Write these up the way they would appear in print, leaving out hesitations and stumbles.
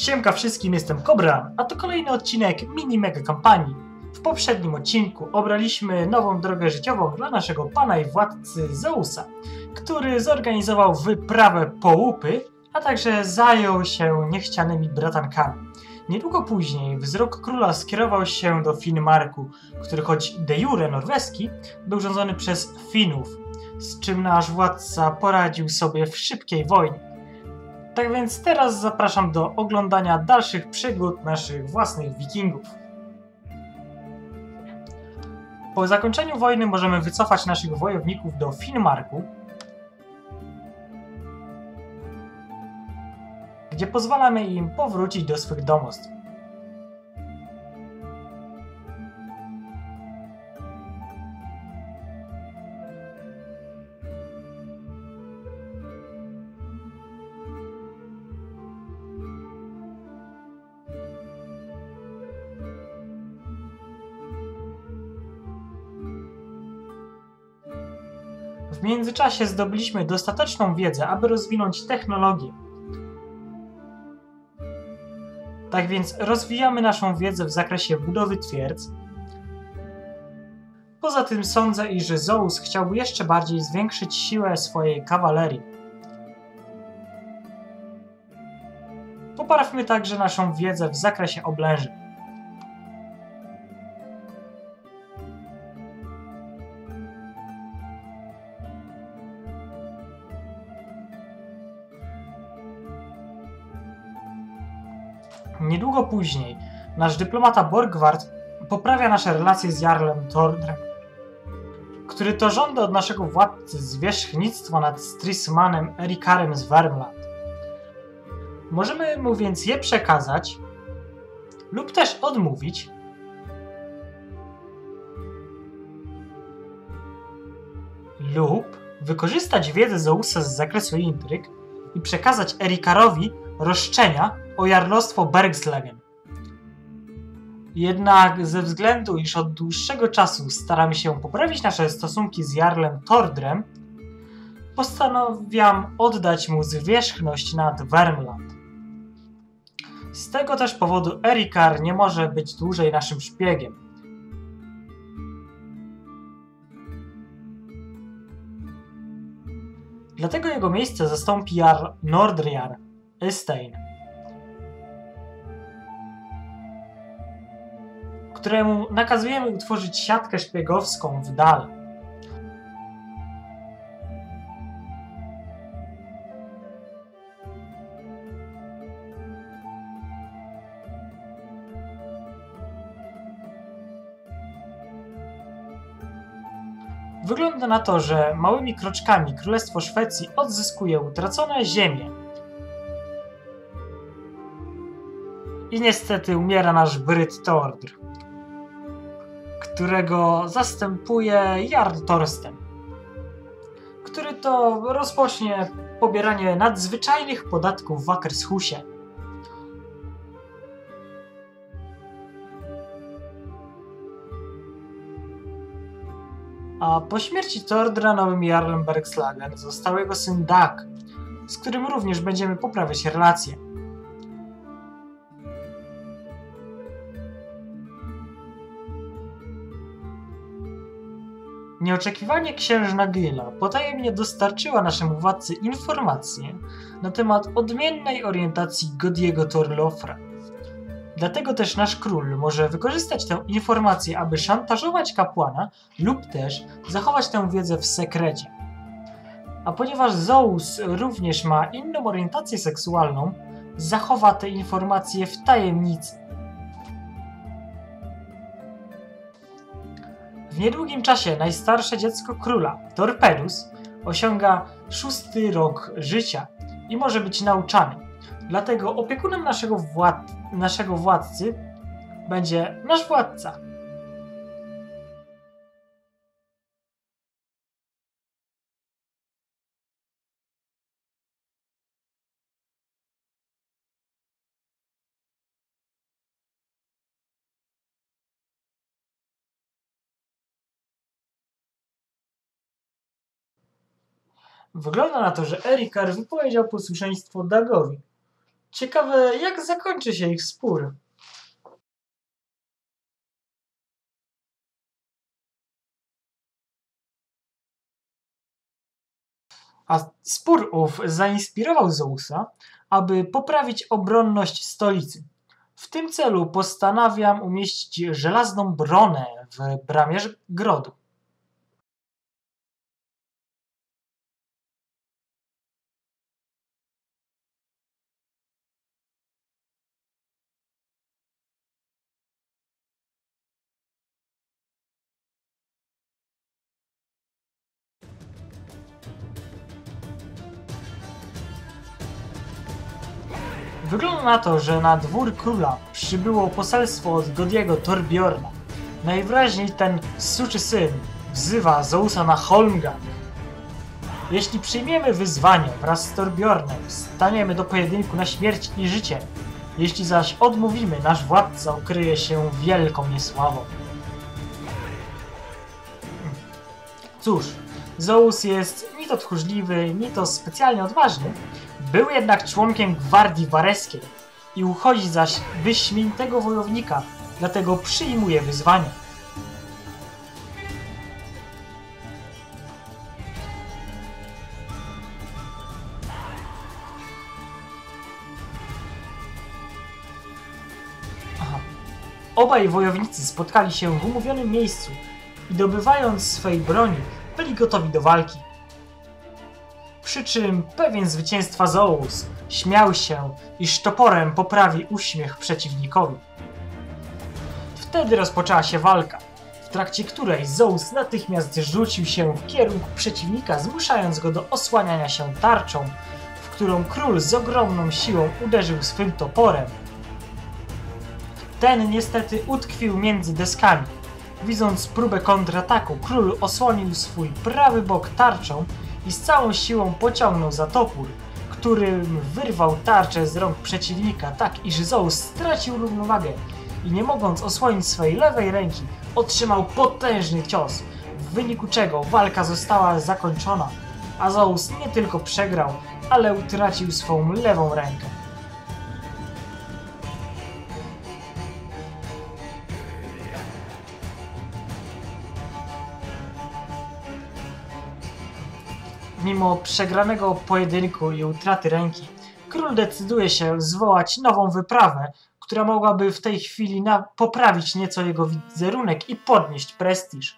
Siemka wszystkim, jestem Kobra, a to kolejny odcinek mini-mega kampanii. W poprzednim odcinku obraliśmy nową drogę życiową dla naszego pana i władcy Zeusa, który zorganizował wyprawę po łupy, a także zajął się niechcianymi bratankami. Niedługo później wzrok króla skierował się do Finnmarku, który choć de jure norweski, był rządzony przez Finów, z czym nasz władca poradził sobie w szybkiej wojnie. Tak więc teraz zapraszam do oglądania dalszych przygód naszych własnych wikingów. Po zakończeniu wojny możemy wycofać naszych wojowników do Finnmarku, gdzie pozwalamy im powrócić do swych domostw. W międzyczasie zdobyliśmy dostateczną wiedzę, aby rozwinąć technologię. Tak więc rozwijamy naszą wiedzę w zakresie budowy twierdz. Poza tym sądzę, iż Zeus chciałby jeszcze bardziej zwiększyć siłę swojej kawalerii. Poprawmy także naszą wiedzę w zakresie oblężeń. Niedługo później nasz dyplomata Borgward poprawia nasze relacje z Jarlem Tordrem, który to żąda od naszego władcy zwierzchnictwa nad Strismanem Erikarem z Vermland. Możemy mu więc je przekazać lub też odmówić, lub wykorzystać wiedzę Zeusa z zakresu intryg i przekazać Erikarowi roszczenia o jarlostwo Bergslagen. Jednak ze względu, iż od dłuższego czasu staramy się poprawić nasze stosunki z Jarlem Tordrem, postanawiam oddać mu zwierzchność nad Vermland. Z tego też powodu Erikar nie może być dłużej naszym szpiegiem. Dlatego jego miejsce zastąpi Jarl Nordriar Eystein, któremu nakazujemy utworzyć siatkę szpiegowską w dal. Wygląda na to, że małymi kroczkami Królestwo Szwecji odzyskuje utracone ziemie. I niestety umiera nasz Bryt Tordr, którego zastępuje Jarl Torsten, który to rozpocznie pobieranie nadzwyczajnych podatków w Akershusie. A po śmierci Tordra nowym Jarlem Bergslagen został jego syn Dag, z którym również będziemy poprawiać relacje. Nieoczekiwanie księżna Gila potajemnie dostarczyła naszemu władcy informacje na temat odmiennej orientacji Godiego Torlofra. Dlatego też nasz król może wykorzystać tę informację, aby szantażować kapłana lub też zachować tę wiedzę w sekrecie. A ponieważ Zeus również ma inną orientację seksualną, zachowa te informacje w tajemnicy. W niedługim czasie najstarsze dziecko króla, Torpedus, osiąga 6. rok życia i może być nauczany. Dlatego opiekunem naszego władcy będzie nasz władca. Wygląda na to, że Erikar wypowiedział posłuszeństwo Dagowi. Ciekawe, jak zakończy się ich spór. A spór ów zainspirował Zeusa, aby poprawić obronność stolicy. W tym celu postanawiam umieścić żelazną bronę w bramie grodu. Wygląda na to, że na dwór króla przybyło poselstwo od Godiego Torbjorna. Najwyraźniej ten suczy syn wzywa Zeusa na Holmgang. Jeśli przyjmiemy wyzwanie wraz z Torbjornem, staniemy do pojedynku na śmierć i życie. Jeśli zaś odmówimy, nasz władca ukryje się wielką niesławą. Cóż, Zeus jest ni to tchórzliwy, ni to specjalnie odważny, był jednak członkiem gwardii wareskiej i uchodzi zaś wyśmienitego wojownika, dlatego przyjmuje wyzwanie. Obaj wojownicy spotkali się w umówionym miejscu i dobywając swej broni, byli gotowi do walki. Przy czym pewien zwycięstwa Zeus śmiał się, iż toporem poprawi uśmiech przeciwnikowi. Wtedy rozpoczęła się walka, w trakcie której Zeus natychmiast rzucił się w kierunku przeciwnika, zmuszając go do osłaniania się tarczą, w którą król z ogromną siłą uderzył swym toporem. Ten niestety utkwił między deskami. Widząc próbę kontrataku, król osłonił swój prawy bok tarczą i z całą siłą pociągnął za topór, którym wyrwał tarczę z rąk przeciwnika tak, iż Zeus stracił równowagę i nie mogąc osłonić swojej lewej ręki, otrzymał potężny cios, w wyniku czego walka została zakończona, a Zeus nie tylko przegrał, ale utracił swą lewą rękę. Mimo przegranego pojedynku i utraty ręki, król decyduje się zwołać nową wyprawę, która mogłaby w tej chwili poprawić nieco jego wizerunek i podnieść prestiż.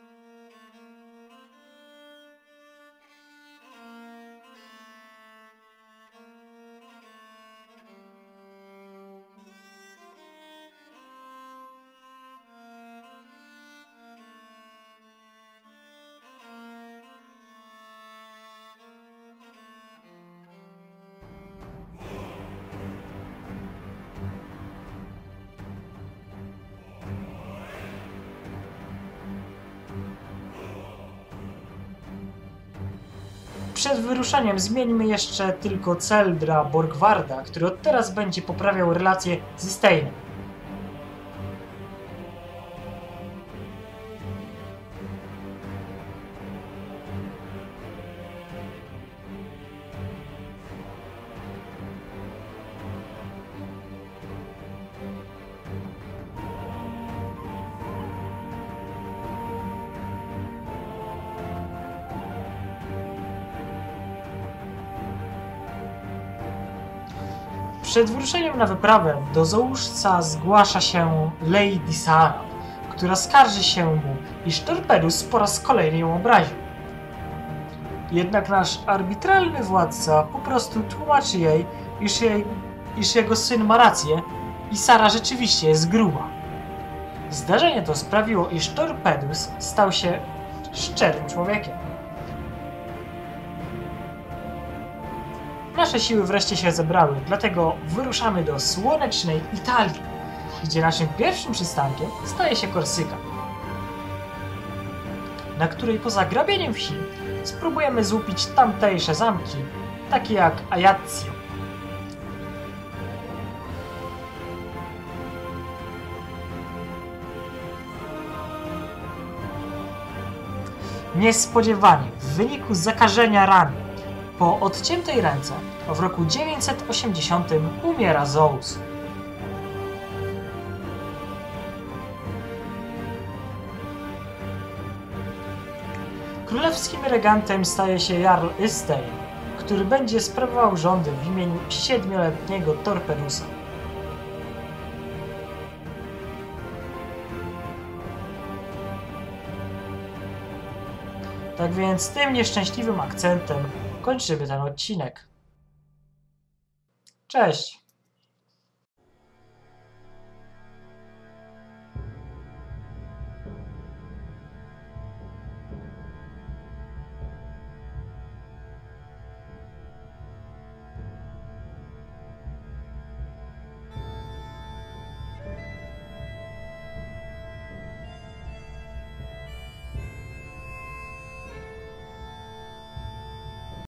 Przed wyruszeniem zmieńmy jeszcze tylko cel dla Borgwarda, który od teraz będzie poprawiał relacje ze Steinem. Przed wyruszeniem na wyprawę do Zeusa zgłasza się Lady Sara, która skarży się mu, iż Torpedus po raz kolejny ją obraził. Jednak nasz arbitralny władca po prostu tłumaczy jej, iż jego syn ma rację i Sara rzeczywiście jest gruba. Zdarzenie to sprawiło, iż Torpedus stał się szczerym człowiekiem. Nasze siły wreszcie się zebrały, dlatego wyruszamy do słonecznej Italii, gdzie naszym pierwszym przystankiem staje się Korsyka, na której poza grabieniem wsi spróbujemy złupić tamtejsze zamki, takie jak Ajaccio. Niespodziewanie, w wyniku zakażenia rany, Po odciętej ręce w roku 980 umiera Zeus. Królewskim regentem staje się Jarl Ystein, który będzie sprawował rządy w imieniu 7-letniego Torperusa. Tak więc tym nieszczęśliwym akcentem kończymy ten odcinek. Cześć!